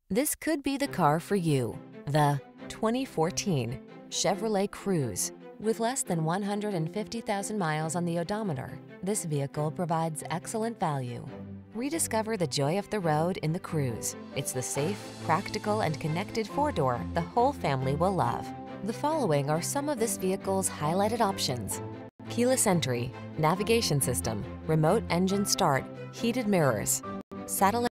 This could be the car for you. The 2014 Chevrolet Cruze. With less than 150,000 miles on the odometer, this vehicle provides excellent value. Rediscover the joy of the road in the Cruze. It's the safe, practical, and connected four-door the whole family will love. The following are some of this vehicle's highlighted options: keyless entry, navigation system, remote engine start, heated mirrors, satellite